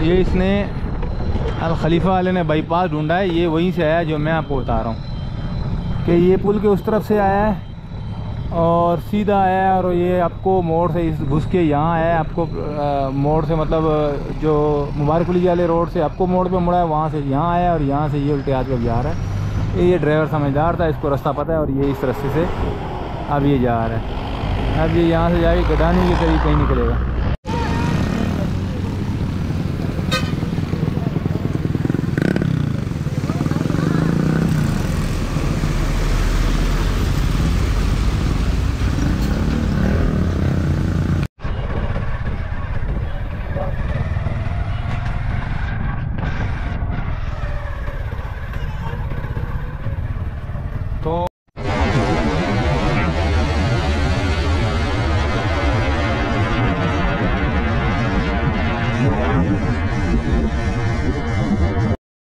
ये इसने अल खलीफा वाले ने बाईपास ढूंढा है, ये वहीं से आया है जो मैं आपको बता रहा हूँ कि ये पुल के उस तरफ से आया है और सीधा आया है और ये आपको मोड़ से इस घुस के यहाँ आया है। आपको मोड़ से मतलब जो मुबारकली वाले रोड से आपको मोड़ पे मुड़ा है, वहाँ से यहाँ आया है और यहाँ से ये उल्टे हाथ पे जा रहा है। ये ड्राइवर समझदार था, इसको रास्ता पता है और ये इस रास्ते से अब ये जा रहा है। अब ये यहाँ से जाके गडानी के करीब कहीं निकलेगा। तो